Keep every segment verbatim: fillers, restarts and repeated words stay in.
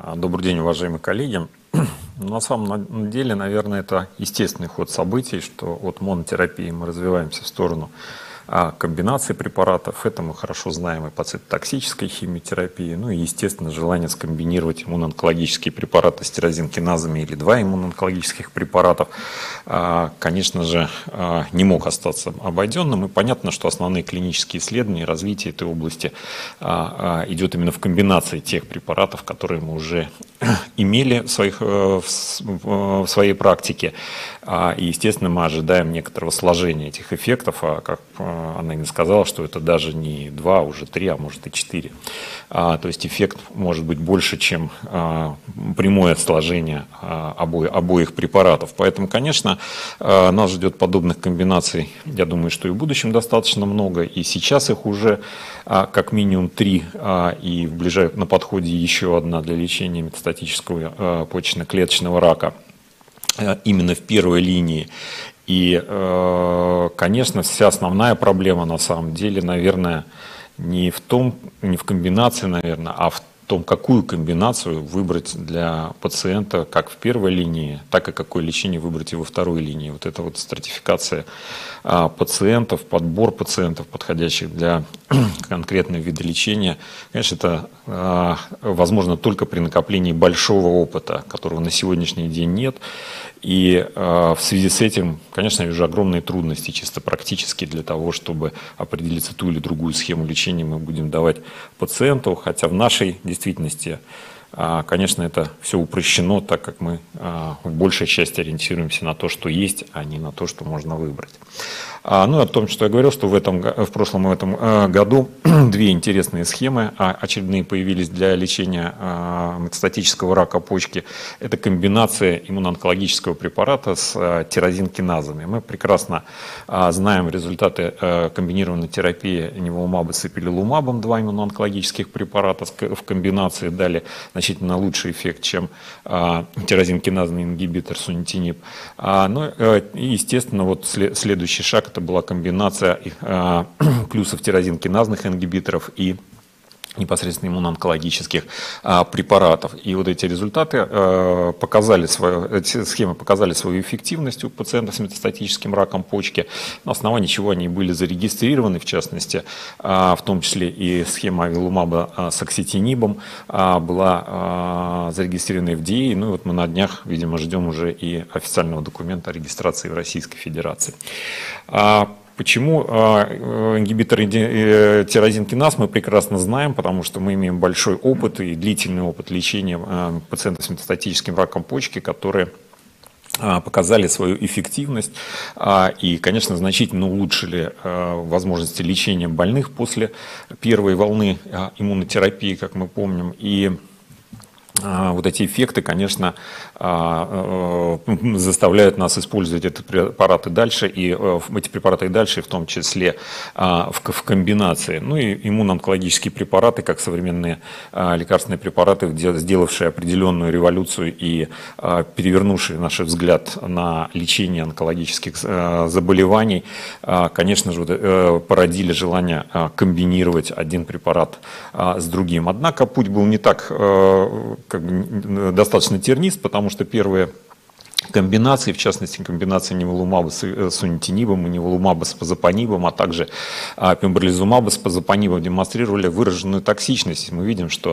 Добрый день, уважаемые коллеги. На самом деле, наверное, это естественный ход событий, что от монотерапии мы развиваемся в сторону комбинации препаратов. Это мы хорошо знаем и по цитотоксической химиотерапии. Ну и, естественно, желание скомбинировать иммуноонкологические препараты с тирозинкиназами или два иммуноонкологических препаратов, конечно же, не мог остаться обойденным. И понятно, что основные клинические исследования и развитие этой области идет именно в комбинации тех препаратов, которые мы уже имели в, своих, в своей практике. И, естественно, мы ожидаем некоторого сложения этих эффектов, а как она им сказала, что это даже не два, а уже три, а может и четыре. То есть эффект может быть больше, чем прямое сложение обои, обоих препаратов. Поэтому, конечно, нас ждет подобных комбинаций, я думаю, что и в будущем достаточно много. И сейчас их уже как минимум три, и в ближай... на подходе еще одна для лечения метастатического почечно-клеточного рака именно в первой линии. И, конечно, вся основная проблема на самом деле, наверное, не в том, не в комбинации, наверное, а в том, какую комбинацию выбрать для пациента как в первой линии, так и какое лечение выбрать и во второй линии. Вот эта вот стратификация пациентов, подбор пациентов, подходящих для конкретного вида лечения, конечно, это возможно только при накоплении большого опыта, которого на сегодняшний день нет. И э, в связи с этим, конечно, я вижу огромные трудности чисто практически для того, чтобы определиться ту или другую схему лечения мы будем давать пациенту, хотя в нашей действительности, э, конечно, это все упрощено, так как мы э, в большей части ориентируемся на то, что есть, а не на то, что можно выбрать. А, ну и о том, что я говорил, что в, этом, в прошлом и в этом э, году две интересные схемы а, очередные появились для лечения э, метастатического рака почки. Это комбинация иммуноонкологического препарата с э, тирозинкиназами. Мы прекрасно э, знаем результаты э, комбинированной терапии неволумаба с ипилилумабом, два иммуноонкологических препарата в комбинации дали значительно лучший эффект, чем э, тирозинкиназный ингибитор сунитиниб. А, ну, э, и, естественно, вот след, следующий шаг — это была комбинация э, плюсов тирозинкиназных ингибиторов и непосредственно иммуноонкологических а, препаратов. И вот эти результаты а, показали свою, эти схемы показали свою эффективность у пациентов с метастатическим раком почки, на основании чего они были зарегистрированы, в частности, а, в том числе и схема авилумаба а, с окситинибом а, была а, зарегистрирована эф ди эй. Ну и вот мы на днях, видимо, ждем уже и официального документа о регистрации в Российской Федерации. А, Почему ингибитор тирозинкиназ мы прекрасно знаем, потому что мы имеем большой опыт и длительный опыт лечения пациентов с метастатическим раком почки, которые показали свою эффективность и, конечно, значительно улучшили возможности лечения больных после первой волны иммунотерапии, как мы помним. И вот эти эффекты, конечно, заставляют нас использовать эти препараты дальше, и эти препараты и дальше, в том числе в комбинации. Ну и иммуноонкологические препараты, как современные лекарственные препараты, сделавшие определенную революцию и перевернувшие наш взгляд на лечение онкологических заболеваний, конечно же, породили желание комбинировать один препарат с другим. Однако путь был не так как бы достаточно тернист, потому что первые комбинации, в частности, комбинации неволумаба с сунитинибом и неволумаба с пазопанибом, а также пембролизумаба с пазопанибом демонстрировали выраженную токсичность. Мы видим, что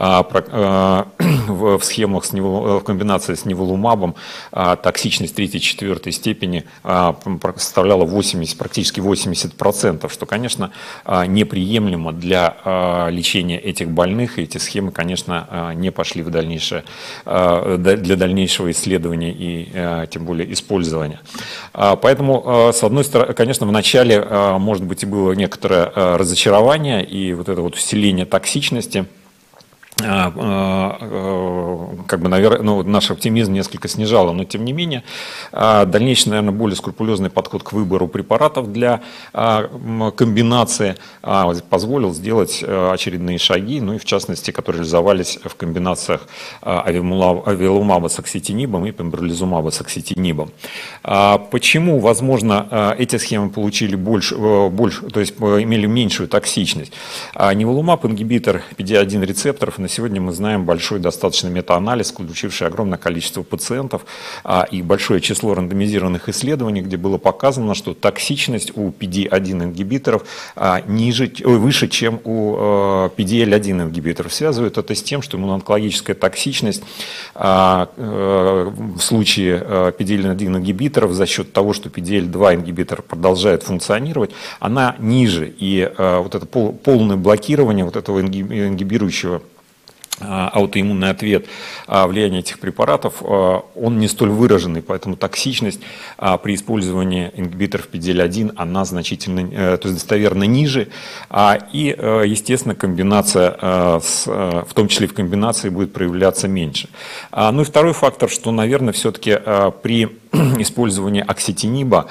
в схемах с невол... в комбинации с неволумабом токсичность третьей-четвертой степени составляла восемьдесят, практически восемьдесят процентов, что, конечно, неприемлемо для лечения этих больных. И эти схемы, конечно, не пошли в дальнейшее, для дальнейшего исследования и тем более использования. Поэтому, с одной стороны, конечно, в начале, может быть, и было некоторое разочарование и вот это вот вселение токсичности. Как бы, наверное, ну, наш оптимизм несколько снижало, но тем не менее дальнейший, наверное, более скрупулезный подход к выбору препаратов для комбинации позволил сделать очередные шаги, ну и в частности, которые реализовались в комбинациях авилумаба с окситинибом и пембролизумаба с окситинибом. Почему, возможно, эти схемы получили больше, больше, то есть имели меньшую токсичность? Неволумаб, ингибитор пи ди один рецепторов, на сегодня мы знаем большой достаточно метаанализ, включивший огромное количество пациентов и большое число рандомизированных исследований, где было показано, что токсичность у пи ди один ингибиторов ниже, выше, чем у пи ди эл один ингибиторов. Связывают это с тем, что иммуноонкологическая токсичность в случае пи ди эл один ингибиторов за счет того, что пи ди эл два ингибитор продолжает функционировать, она ниже. И вот это полное блокирование вот этого ингибирующего аутоиммунный ответ влияния этих препаратов, он не столь выраженный, поэтому токсичность при использовании ингибиторов пи ди эл один, она значительно, то есть достоверно ниже, и, естественно, комбинация, с, в том числе в комбинации, будет проявляться меньше. Ну и второй фактор, что, наверное, все-таки при использование окситиниба,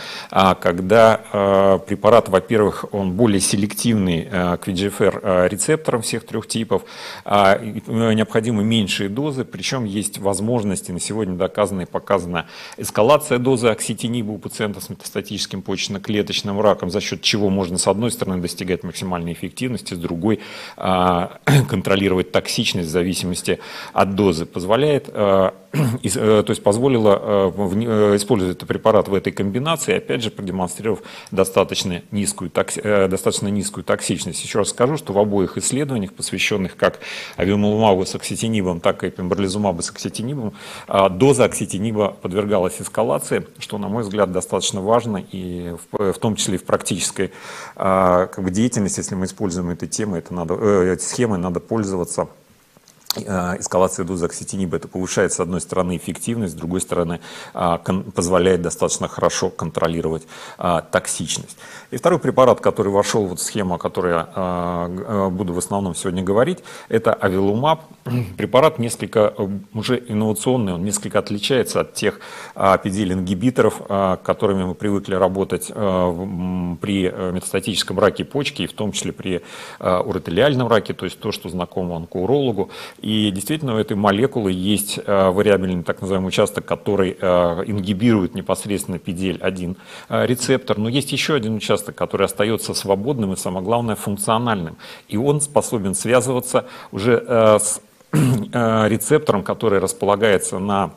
когда препарат, во-первых, он более селективный к ви эйч эф ар рецепторам всех трех типов, необходимы меньшие дозы, причем есть возможности, на сегодня доказана и показана эскалация дозы окситиниба у пациентов с метастатическим почечно-клеточным раком, за счет чего можно, с одной стороны, достигать максимальной эффективности, с другой контролировать токсичность в зависимости от дозы. Позволяет, то есть позволило использовать этот препарат в этой комбинации, опять же продемонстрировав достаточно низкую, достаточно низкую токсичность. Еще раз скажу, что в обоих исследованиях, посвященных как авимелумабу с окситинибом, так и пембролизумабу с окситинибом, доза окситиниба подвергалась эскалации, что, на мой взгляд, достаточно важно, и в, в том числе и в практической как бы, деятельности, если мы используем эту тему, это надо, э, эти схемы, надо пользоваться. Эскалация дозы окситиниба, это повышает, с одной стороны, эффективность, с другой стороны, позволяет достаточно хорошо контролировать токсичность. И второй препарат, который вошел в схему, о которой я буду в основном сегодня говорить, это авилумаб. Препарат несколько уже инновационный, он несколько отличается от тех пи ди эл-ингибиторов, которыми мы привыкли работать при метастатическом раке почки, и в том числе при уротериальном раке, то есть то, что знакомо онкоурологу. И действительно у этой молекулы есть вариабельный так называемый участок, который ингибирует непосредственно пи ди эл один рецептор, но есть еще один участок, который остается свободным и, самое главное, функциональным. И он способен связываться уже с рецептором, который располагается на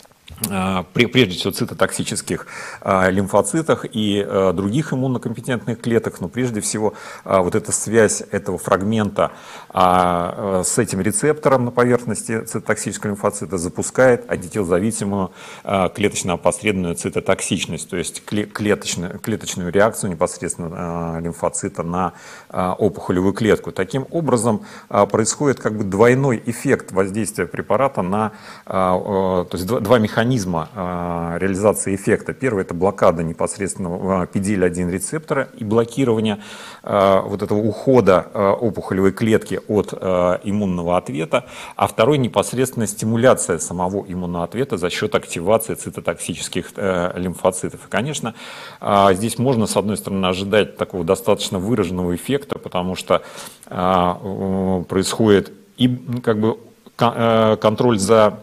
прежде всего цитотоксических лимфоцитах и других иммунокомпетентных клеток, но прежде всего вот эта связь этого фрагмента с этим рецептором на поверхности цитотоксического лимфоцита запускает антителозависимую клеточно-опосредованную цитотоксичность, то есть клеточную, клеточную реакцию непосредственно лимфоцита на опухолевую клетку. Таким образом происходит как бы двойной эффект воздействия препарата на, то есть два механизма реализации эффекта. Первый — это блокада непосредственно пи ди эл один рецептора и блокирование вот этого ухода опухолевой клетки от иммунного ответа, а второй — непосредственно стимуляция самого иммунного ответа за счет активации цитотоксических лимфоцитов. И, конечно, здесь можно, с одной стороны, ожидать такого достаточно выраженного эффекта, потому что происходит и как бы контроль за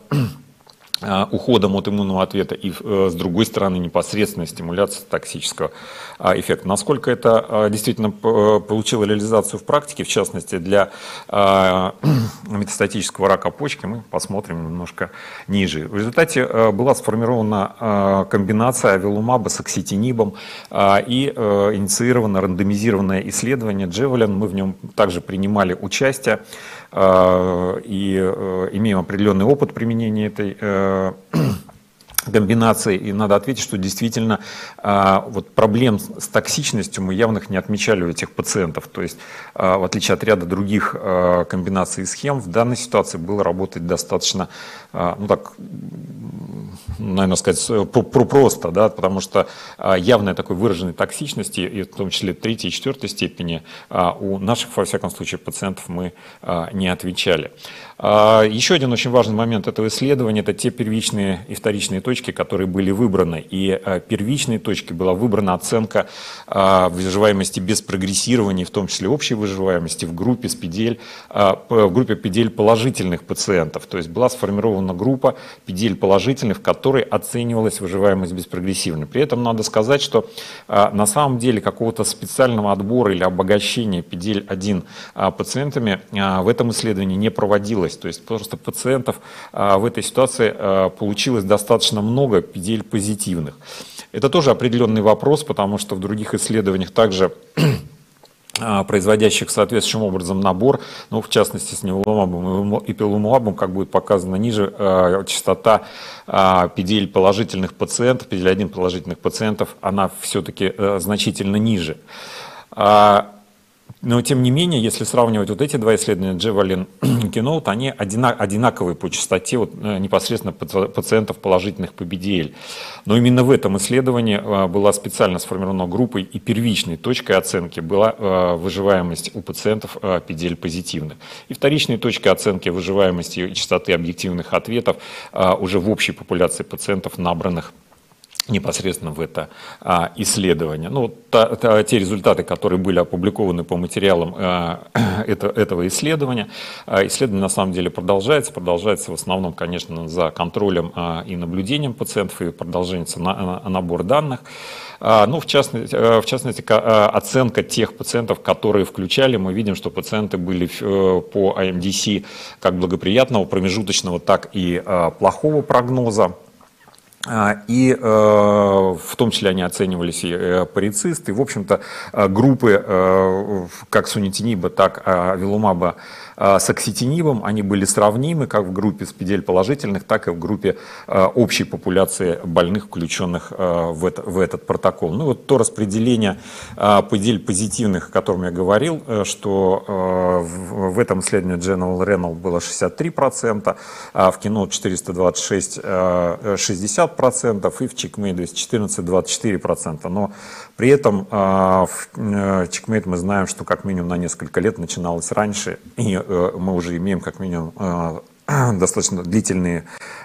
уходом от иммунного ответа и, с другой стороны, непосредственная стимуляция токсического эффекта. Насколько это действительно получило реализацию в практике, в частности для метастатического рака почки, мы посмотрим немножко ниже. В результате была сформирована комбинация авилумаба с окситинибом и инициировано рандомизированное исследование Джевелин. Мы в нем также принимали участие и имеем определенный опыт применения этой комбинации, и надо ответить, что действительно вот проблем с токсичностью мы явных не отмечали у этих пациентов. То есть, в отличие от ряда других комбинаций и схем, в данной ситуации было работать достаточно, ну так, наверное, сказать, просто, да, потому что явной такой выраженной токсичности, и в том числе третьей и четвертой степени, у наших, во всяком случае, пациентов мы не отвечали. Еще один очень важный момент этого исследования — это те первичные и вторичные точки, которые были выбраны. И первичной точкой была выбрана оценка выживаемости без прогрессирования, в том числе общей выживаемости в группе с пи ди эл, в группе пи ди эл положительных пациентов. То есть была сформирована группа пи ди эл положительных, в которой оценивалась выживаемость без прогрессирования. При этом надо сказать, что на самом деле какого-то специального отбора или обогащения пи ди эл один пациентами в этом исследовании не проводилось. хотелось. То есть просто пациентов в этой ситуации получилось достаточно много пи ди эль позитивных. Это тоже определенный вопрос, потому что в других исследованиях также производящих соответствующим образом набор, ну, в частности, с неволумабом и пилумабом, как будет показано ниже, э, частота э, пи ди эль положительных пациентов, пи ди эль один положительных пациентов, она все-таки э, значительно ниже. А, но, тем не менее, если сравнивать вот эти два исследования, Джевелин и Кеноут, они одинаковые по частоте вот, непосредственно пациентов, положительных по пи ди эль. Но именно в этом исследовании была специально сформирована группой, и первичной точкой оценки была выживаемость у пациентов пи ди эль позитивных. И вторичной точкой оценки выживаемости и частоты объективных ответов уже в общей популяции пациентов, набранных непосредственно в это а, исследование. Ну, та, та, те результаты, которые были опубликованы по материалам а, это, этого исследования. А, исследование на самом деле продолжается, продолжается в основном, конечно, за контролем а, и наблюдением пациентов, и продолжается на, на, набор данных. А, ну, в частности, в частности, оценка тех пациентов, которые включали, мы видим, что пациенты были по ай эм ди си как благоприятного, промежуточного, так и а, плохого прогноза. И э, в том числе они оценивались и э, парицисты, и, в общем-то, э, группы э, как сунитиниба, так и авилумаба э, с акситинибом, они были сравнимы как в группе с пи ди эль положительных, так и в группе э, общей популяции больных, включенных э, в, это, в этот протокол. Ну вот то распределение э, пи ди эль позитивных, о котором я говорил, э, что э, в, в этом исследовании General Renal было шестьдесят три процента, а в Keynote четыреста двадцать шесть э, шестьдесят процентов, и в CheckMate двести четырнадцать двадцать четыре процента. Но при этом в CheckMate мы знаем, что как минимум на несколько лет начиналось раньше, и мы уже имеем как минимум достаточно длительные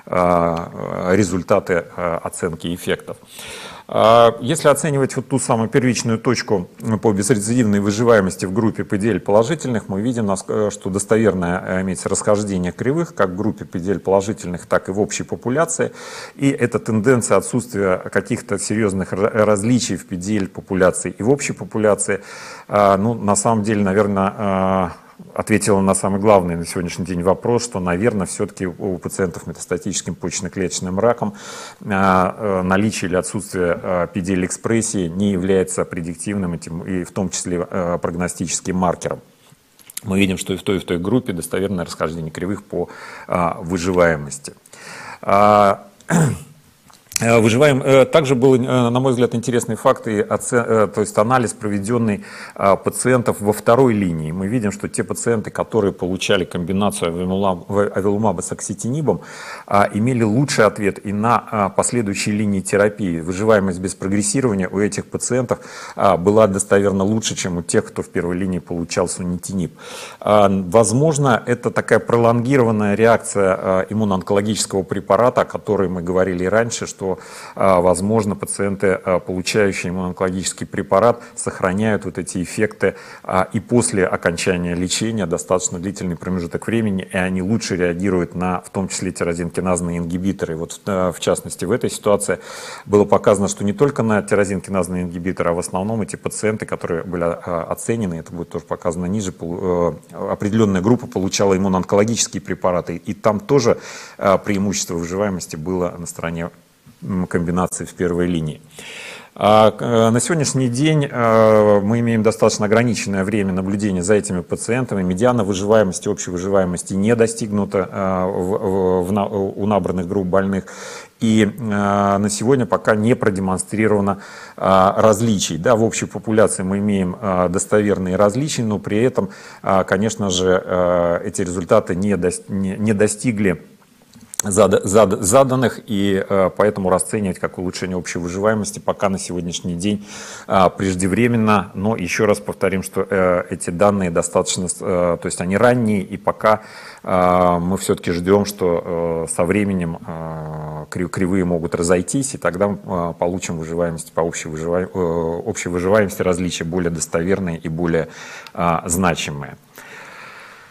результаты оценки эффектов. Если оценивать вот ту самую первичную точку по безрецидивной выживаемости в группе пи ди эль положительных, мы видим, что достоверное имеется расхождение кривых как в группе пи ди эль положительных, так и в общей популяции. И эта тенденция отсутствия каких-то серьезных различий в пи ди эль популяции и в общей популяции, ну, на самом деле, наверное, ответила на самый главный на сегодняшний день вопрос, что, наверное, все-таки у пациентов с метастатическим почечно-клеточным раком наличие или отсутствие пи ди эль-экспрессии не является предиктивным и в том числе прогностическим маркером. Мы видим, что и в той, и в той группе достоверное расхождение кривых по выживаемости. Выживаем. Также был, на мой взгляд, интересный факт, и оцен... то есть анализ, проведенный пациентов во второй линии. Мы видим, что те пациенты, которые получали комбинацию авилумаба с акситинибом, имели лучший ответ и на последующей линии терапии. Выживаемость без прогрессирования у этих пациентов была достоверно лучше, чем у тех, кто в первой линии получал сунитиниб. Возможно, это такая пролонгированная реакция иммуноонкологического препарата, о которой мы говорили раньше, что возможно, пациенты, получающие иммуноонкологический препарат, сохраняют вот эти эффекты и после окончания лечения достаточно длительный промежуток времени, и они лучше реагируют на, в том числе, тирозинкиназные ингибиторы. Вот в частности, в этой ситуации было показано, что не только на тирозинкиназные ингибиторы, а в основном эти пациенты, которые были оценены, это будет тоже показано ниже, определенная группа получала иммуноонкологические препараты, и там тоже преимущество выживаемости было на стороне комбинации в первой линии. На сегодняшний день мы имеем достаточно ограниченное время наблюдения за этими пациентами. Медиана выживаемости, общей выживаемости не достигнута у набранных групп больных. И на сегодня пока не продемонстрировано различий. Да, в общей популяции мы имеем достоверные различия, но при этом, конечно же, эти результаты не достигли заданных, и э, поэтому расценивать как улучшение общей выживаемости пока на сегодняшний день э, преждевременно. Но еще раз повторим, что э, эти данные достаточно, э, то есть они ранние, и пока э, мы все-таки ждем, что э, со временем э, кривые могут разойтись, и тогда э, получим выживаемость по общей, выжива... э, общей выживаемости различия более достоверные и более э, значимые.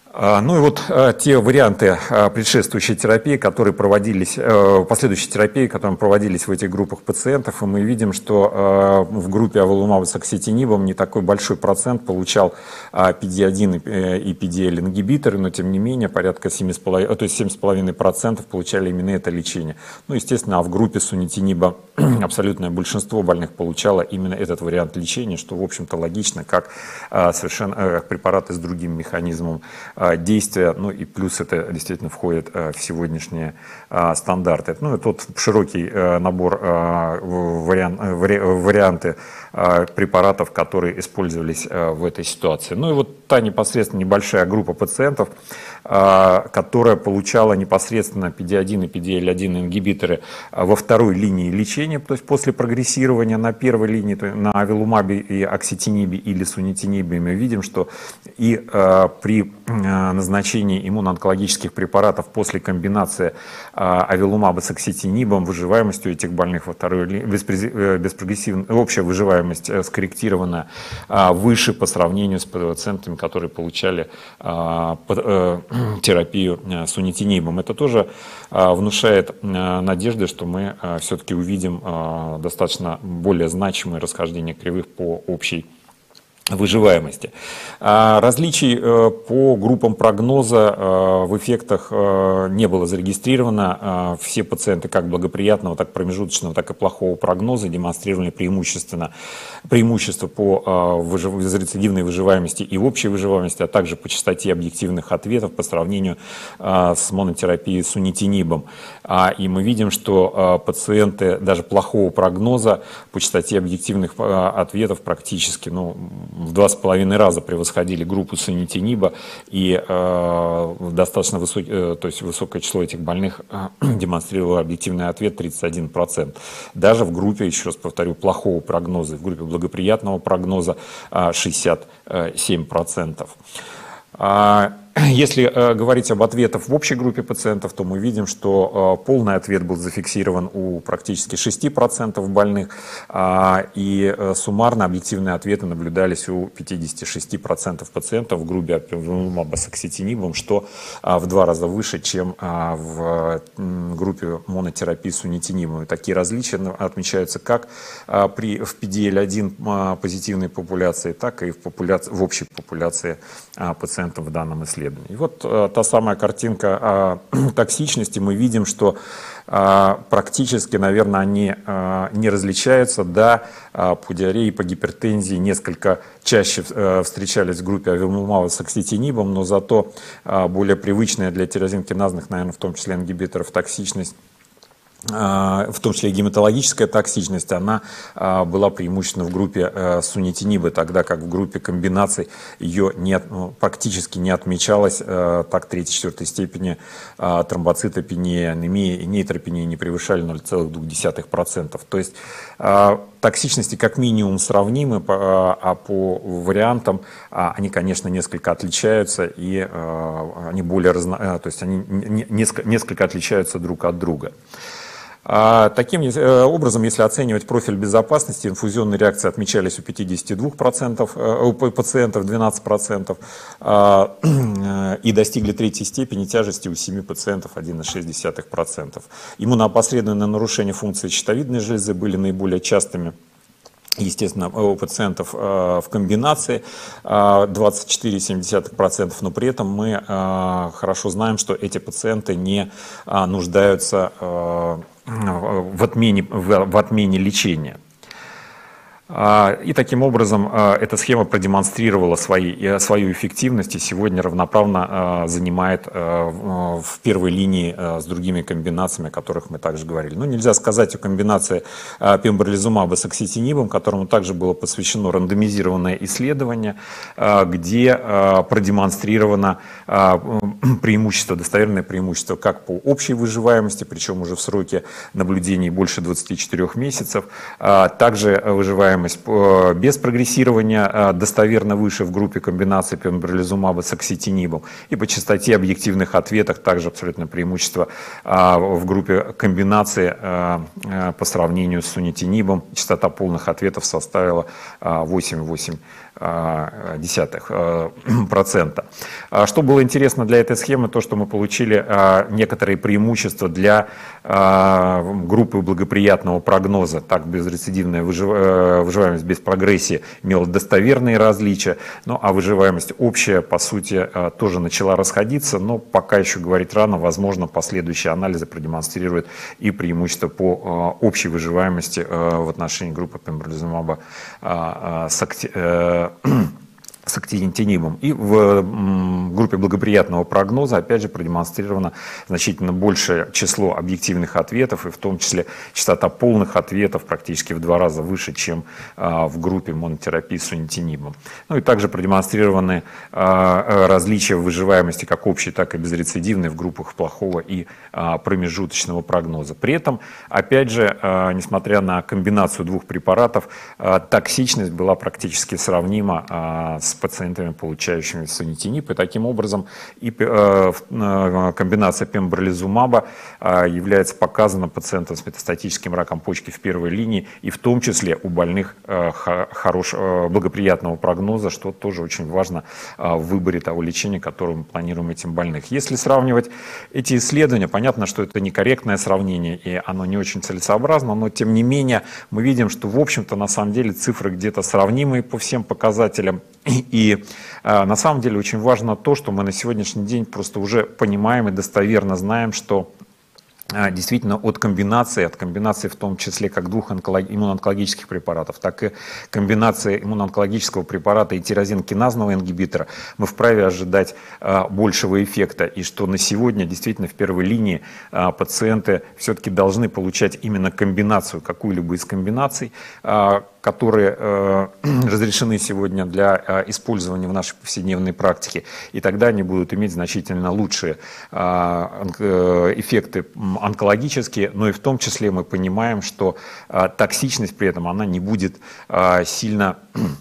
А, Ну и вот а, те варианты а, предшествующей терапии, которые проводились, э, последующей терапии, которые проводились в этих группах пациентов, и мы видим, что а, в группе авелумаба с акситинибом не такой большой процент получал а, пи ди один и пи ди эл ингибиторы, но тем не менее порядка семь целых пять десятых, то есть семь целых пять десятых процента получали именно это лечение. Ну, естественно, а в группе сунитиниба абсолютное большинство больных получало именно этот вариант лечения, что, в общем-то, логично, как а, совершенно как препараты с другим механизмом действия, ну и плюс это действительно входит в сегодняшние стандарты. Ну и тот широкий набор вариант, варианты препаратов, которые использовались в этой ситуации. Ну и вот та непосредственно небольшая группа пациентов, которая получала непосредственно пи ди один и пи ди эл один ингибиторы во второй линии лечения, то есть после прогрессирования на первой линии, то есть на авелумабе и акситинибе или сунитинибе, мы видим, что и при назначении иммуноонкологических препаратов после комбинации авелумаба с акситинибом выживаемость у этих больных во второй линии, беспрогрессивная, общая выживаемость скорректирована выше по сравнению с пациентами, которые получали терапию сунитинибом. Это тоже внушает надежды, что мы все-таки увидим достаточно более значимые расхождения кривых по общей выживаемости. Различий по группам прогноза в эффектах не было зарегистрировано. Все пациенты как благоприятного, так и промежуточного, так и плохого прогноза демонстрировали преимущественно преимущество по рецидивной выживаемости и общей выживаемости, а также по частоте объективных ответов по сравнению с монотерапией сунитинибом. И мы видим, что пациенты даже плохого прогноза по частоте объективных ответов практически, ну, в два с половиной раза превосходили группу сунитиниба, и э, достаточно высокий, э, то есть высокое число этих больных э, демонстрировало объективный ответ тридцать один процент. Даже в группе, еще раз повторю, плохого прогноза, в группе благоприятного прогноза э, шестьдесят семь процентов. Если э, говорить об ответах в общей группе пациентов, то мы видим, что э, полный ответ был зафиксирован у практически шести процентов больных, э, и э, суммарно объективные ответы наблюдались у пятидесяти шести процентов пациентов в группе авелумаба с акситинибом, что э, в два раза выше, чем э, в э, группе монотерапии сунитинибом. И такие различия отмечаются как э, при, в пи ди эл один э, позитивной популяции, так и в, популяции, в общей популяции э, пациентов в данном исследовании. И вот э, та самая картинка о токсичности. Мы видим, что э, практически, наверное, они э, не различаются. Да, э, по диарее и по гипертензии несколько чаще э, встречались в группе авелумаба с акситинибом, но зато э, более привычная для тирозинкиназных, наверное, в том числе ингибиторов, токсичность, в том числе и гематологическая токсичность, она была преимущественно в группе сунитиниба, тогда как в группе комбинаций ее не, практически не отмечалось. Так, третьей-четвертой степени тромбоцитопения, анемия и нейтропения не превышали ноль целых две десятых процента. То есть токсичности как минимум сравнимы, а по вариантам они, конечно, несколько отличаются, и они более разно... то есть они несколько отличаются друг от друга. Таким образом, если оценивать профиль безопасности, инфузионные реакции отмечались у пятидесяти двух процентов, у пациентов двенадцати процентов, и достигли третьей степени тяжести у семи пациентов одна целая шесть десятых процента. Иммуноопосредованные нарушения функции щитовидной железы были наиболее частыми, естественно, у пациентов в комбинации двадцать четыре целых семь десятых процента, но при этом мы хорошо знаем, что эти пациенты не нуждаются в отмене, в отмене лечения. И таким образом эта схема продемонстрировала свои, свою эффективность и сегодня равноправно занимает в первой линии с другими комбинациями, о которых мы также говорили. Но нельзя сказать о комбинации пембролизумаба с акситинибом, которому также было посвящено рандомизированное исследование, где продемонстрировано преимущество, достоверное преимущество как по общей выживаемости, причем уже в сроке наблюдений больше двадцати четырёх месяцев, также выживаемость без прогрессирования достоверно выше в группе комбинации пембролизумаба с акситинибом, и по частоте объективных ответов также абсолютно преимущество в группе комбинации по сравнению с сунитинибом. Частота полных ответов составила восемь целых восемь десятых процента. Что было интересно для этой схемы, то, что мы получили некоторые преимущества для группы благоприятного прогноза. Так, безрецидивная выживаемость без прогрессии имела достоверные различия, ну а выживаемость общая, по сути, тоже начала расходиться, но пока еще говорить рано, возможно, последующие анализы продемонстрируют и преимущества по общей выживаемости в отношении группы пембролизумаба с с актинидином. И в группе благоприятного прогноза, опять же, продемонстрировано значительно большее число объективных ответов, и в том числе частота полных ответов практически в два раза выше, чем в группе монотерапии с сунитинимом. Ну и также продемонстрированы различия в выживаемости как общей, так и безрецидивной в группах плохого и промежуточного прогноза. При этом, опять же, несмотря на комбинацию двух препаратов, токсичность была практически сравнима с пациентами, получающими сунитинип, и таким образом и э, комбинация пембролизумаба э, является показана пациентам с метастатическим раком почки в первой линии, и в том числе у больных э, хорош, э, благоприятного прогноза, что тоже очень важно э, в выборе того лечения, которое мы планируем этим больных. Если сравнивать эти исследования, понятно, что это некорректное сравнение, и оно не очень целесообразно, но тем не менее мы видим, что в общем-то на самом деле цифры где-то сравнимые по всем показателям. И э, на самом деле очень важно то, что мы на сегодняшний день просто уже понимаем и достоверно знаем, что э, действительно от комбинации, от комбинации в том числе как двух иммуноонкологических препаратов, так и комбинации иммуноонкологического препарата и тирозин-киназного ингибитора мы вправе ожидать э, большего эффекта. И что на сегодня действительно в первой линии э, пациенты все-таки должны получать именно комбинацию, какую-либо из комбинаций, э, которые э, разрешены сегодня для э, использования в нашей повседневной практике, и тогда они будут иметь значительно лучшие э, эффекты онкологические, но и в том числе мы понимаем, что э, токсичность при этом она не будет э, сильно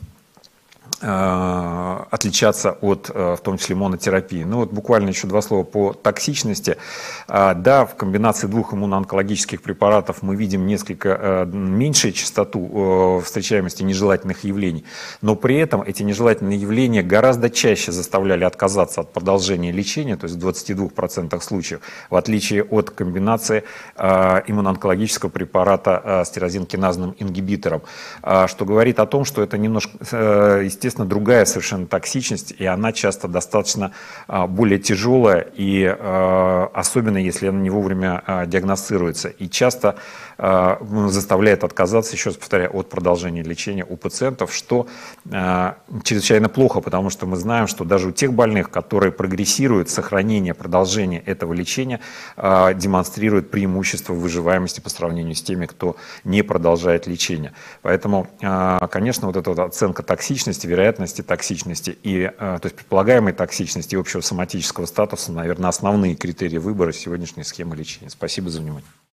отличаться от, в том числе, монотерапии. Ну вот буквально еще два слова по токсичности. Да, в комбинации двух иммуноонкологических препаратов мы видим несколько меньшую частоту встречаемости нежелательных явлений, но при этом эти нежелательные явления гораздо чаще заставляли отказаться от продолжения лечения, то есть в двадцати двух процентах случаев, в отличие от комбинации иммуноонкологического препарата с тирозин-киназным ингибитором, что говорит о том, что это немножко, естественно, Естественно, другая совершенно токсичность, и она часто достаточно а, более тяжелая, и а, особенно если она не вовремя а, диагностируется, и часто а, заставляет отказаться, еще раз повторяю, от продолжения лечения у пациентов, что а, чрезвычайно плохо, потому что мы знаем, что даже у тех больных, которые прогрессируют, сохранение, продолжение этого лечения а, демонстрирует преимущество выживаемости по сравнению с теми, кто не продолжает лечение. Поэтому, а, конечно, вот эта вот оценка токсичности, вероятности токсичности и, то есть предполагаемой токсичности и общего соматического статуса, наверное, основные критерии выбора сегодняшней схемы лечения. Спасибо за внимание.